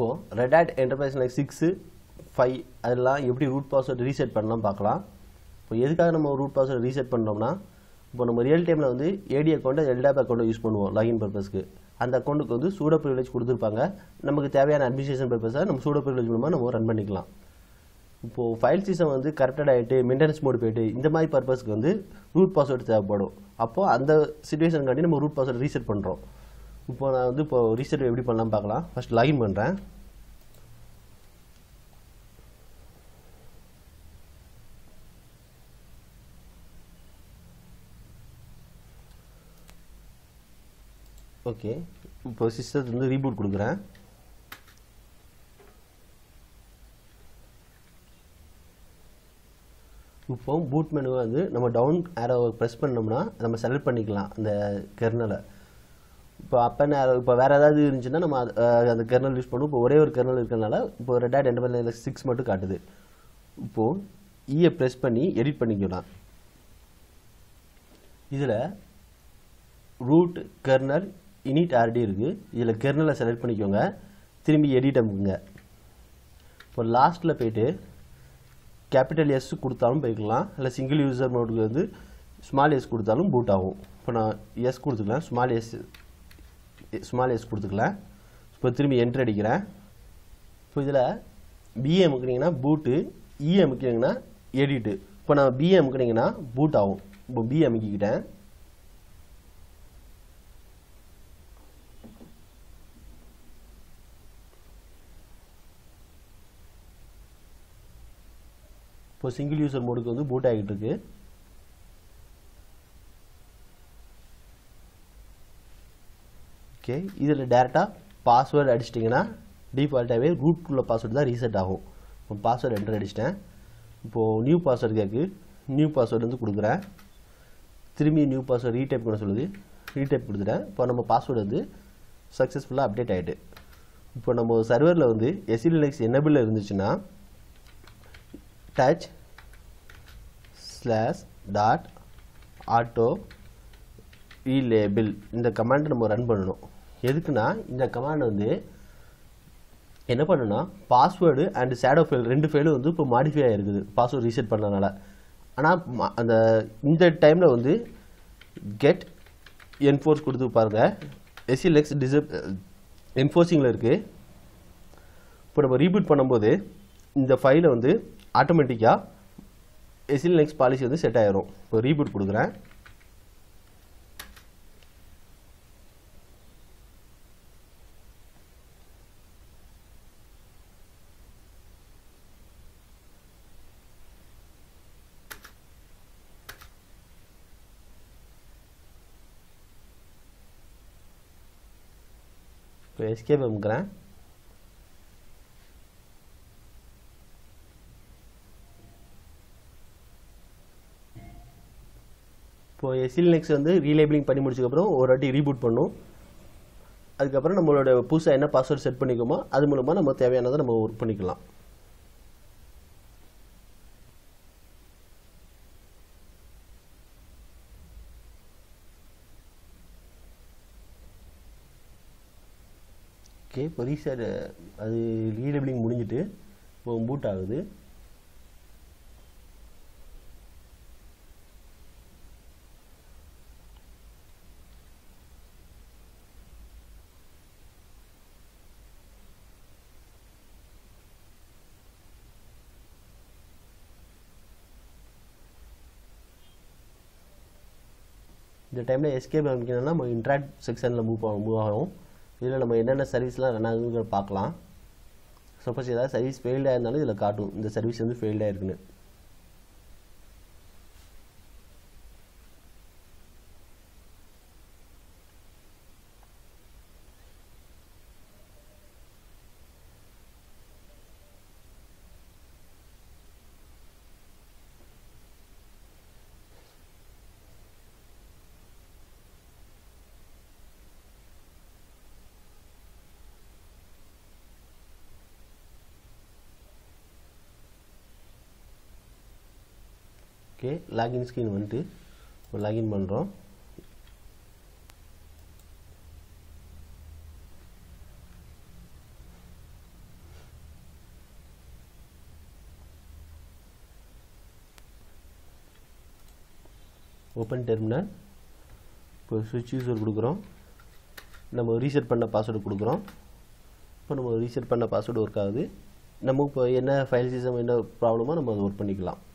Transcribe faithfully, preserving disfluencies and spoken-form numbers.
இப்போது Red Hat Enterprise like six five அதெல்லாம் எப்படி ரூட் பாஸ்வேர்டு ரீசெட் பண்ணலாம் பார்க்கலாம். இப்போ எதுக்காக நம்ம ரூட் பாஸ்வேர்டு ரீசெட் பண்ணோம்னா, இப்போ நம்ம ரியல் டைமில் வந்து ஏடி அக்கௌண்ட்டை எல்டாப் அக்கௌண்ட்டை யூஸ் பண்ணுவோம் லாகின் பர்பஸ்க்கு. அந்த அக்கௌண்ட்டுக்கு வந்து சூடோ ப்ரிவிலேஜ் கொடுத்துருப்பாங்க. நமக்கு தேவையான அட்மினிஸ்ட்ரேஷன் பர்பஸாக நம்ம சூடோ ப்ரிவிலேஜ் மூலமாக நம்ம ரன் பண்ணிக்கலாம். இப்போது ஃபைல் சிஸ்டம் வந்து கரெக்டாக ஆகிட்டு மெயின்டெனன்ஸ் மோடு போய்ட்டு இந்த மாதிரி பர்பஸ்க்கு வந்து ரூட் பாஸ்வேர்டு தேவைப்படும். அப்போது அந்த சிச்சுவேஷனுக்காண்டி நம்ம ரூட் பாஸ்வேர்டு ரீசெட் பண்ணுறோம். இப்போ நான் வந்து இப்போ ரீசெட் எப்படி பண்ணலாம் பார்க்கலாம். ஃபர்ஸ்ட் லாகின் பண்ணுறேன். ஓகே, இப்போ சிஸ்டத்தை வந்து ரீபூட் கொடுக்குறேன். இப்போ பூட் மெனுவை வந்து நம்ம டவுன் ஆரோவை ப்ரெஸ் பண்ணோம்னா நம்ம செலக்ட் பண்ணிக்கலாம் அந்த கெர்னலை. இப்போ அப்போ ஆரோ இப்போ வேறு ஏதாவது இருந்துச்சுன்னா நம்ம அந்த கெர்னல் யூஸ் பண்ணுவோம். இப்போ ஒரே ஒரு கெர்னல் இருக்கிறனால இப்போ ரெட் ஹேட் என்டர்பிரைஸ் சிக்ஸ் மட்டும் காட்டுது. இப்போது ஈயை ப்ரெஸ் பண்ணி எடிட் பண்ணிக்கலாம். இதில் ரூட் கெர்னல் இனிட் ஆர்டி இருக்குது. இதில் கெர்னலை செலக்ட் பண்ணிக்கோங்க. திரும்பி எடிட் அமுக்குங்க. இப்போ லாஸ்ட்டில் போய்ட்டு கேபிட்டல் எஸ் கொடுத்தாலும் போய்க்கலாம், இல்லை சிங்கிள் யூசர் மோடுக்கு வந்து ஸ்மால் எஸ் கொடுத்தாலும் பூட் ஆகும். இப்போ நான் எஸ் கொடுத்துக்கலாம், ஸ்மால் எஸ் ஸ்மால் எஸ் கொடுத்துக்கலாம். இப்போ திரும்பி என்ட்ரு அடிக்கிறேன். இப்போ இதில் பிஏ அமுக்குனீங்கன்னா பூட்டு, இ அமுக்கினீங்கன்னா எடிட்டு. இப்போ நான் பிஏ அமுக்குனீங்கன்னா பூட் ஆகும். இப்போ பிஏ அமுக்கிக்கிட்டேன். இப்போ சிங்கிள் யூசர் மோடுக்கு வந்து பூட் ஆகிட்டு இருக்கு. ஓகே, இதில் டேரெக்டாக பாஸ்வேர்டு அடிச்சிட்டிங்கன்னா டிஃபால்ட்டாகவே ரூட்குள்ள பாஸ்வேர்டு தான் ரீசெட் ஆகும். இப்போ பாஸ்வேர்டு என்ட்ரு அடிச்சிட்டேன். இப்போது நியூ பாஸ்வேர்டு கேட்கு, நியூ பாஸ்வேர்டு வந்து கொடுக்குறேன். திரும்பி நியூ பாஸ்வேர்டு ரீடைப் பண்ண சொல்லுது, ரீடைப் கொடுத்துட்டேன். இப்போ நம்ம பாஸ்வேர்டு வந்து சக்ஸஸ்ஃபுல்லாக அப்டேட் ஆகிட்டு. இப்போ நம்ம சர்வரில் வந்து எஸ்இலினக்ஸ் எனேபிள் இருந்துச்சுன்னா touch slash dot auto relabel இந்த கமாண்ட் நம்ம ரன் பண்ணணும். எதுக்குன்னா இந்த கமாண்ட் வந்து என்ன பண்ணுன்னா பாஸ்வேர்டு அண்ட் ஷேடோ ஃபைல் ரெண்டு ஃபைலும் வந்து இப்போ மாடிஃபை ஆகிருக்குது பாஸ்வேர்டு ரீசெட் பண்ணனால. ஆனால் அந்த இந்த டைமில் வந்து கெட் என்ஃபோர்ஸ் கொடுத்து பாருங்கள், எஸ்இலினக்ஸ் டிசப் என்ஃபோர்ஸிங்கில் இருக்குது. இப்போ நம்ம ரீபூட் பண்ணும்போது இந்த ஃபைலை வந்து ஆட்டோமேட்டிக்காக எஸ்இலினக்ஸ் பாலிசி வந்து செட் ஆயிரும். இப்போ ரீபூட் கொடுக்குறேன். இப்போ எஸ்கேப் அமுக்குறேன். இப்போ எஸ்இலினக்ஸ் வந்து ரீலேபிளிங் பண்ணி முடிச்சதுக்கப்புறம் ஒரு வாட்டி ரீபூட் பண்ணும். அதுக்கப்புறம் நம்மளோட புதுசாக என்ன பாஸ்வேர்டு செட் பண்ணிக்கோமோ அது மூலமாக நம்ம தேவையானதை நம்ம ஒர்க் பண்ணிக்கலாம். ஓகே, இப்போ ரீசெட் அது ரீலேபிளிங் முடிஞ்சிட்டு இப்போ பூட் ஆகுது. இந்த டைமில் எஸ்கேப் அமைக்கணும்னா நம்ம இன்ட்ராக்ட் செக்ஷனில் மூவ் மூவ் ஆகும். இதில் நம்ம என்னென்ன சர்வீஸ்லாம் ரன் ஆகுதுங்கிற பார்க்கலாம். சப்போஸ் ஏதாவது சர்வீஸ் ஃபெயில்டாக இருந்தாலும் இதில் காட்டும் இந்த சர்வீஸ் வந்து ஃபெயில்டாக இருக்குன்னு. ஓகே, லாகின் ஸ்க்ரீன் வந்துட்டு இப்போ லாகின் பண்ணுறோம். Open terminal. இப்போ ஸ்விட்ச் யூசர் கொடுக்குறோம், நம்ம ரீசெட் பண்ண பாஸ்வேர்டு கொடுக்குறோம். இப்போ நம்ம ரீசெட் பண்ண பாஸ்வேர்டு ஒர்க் ஆகுது. நம்ம இப்போ என்ன ஃபைல் சிஸ்டம் என்ன ப்ராப்ளமோ நம்ம அதை ஒர்க் பண்ணிக்கலாம்.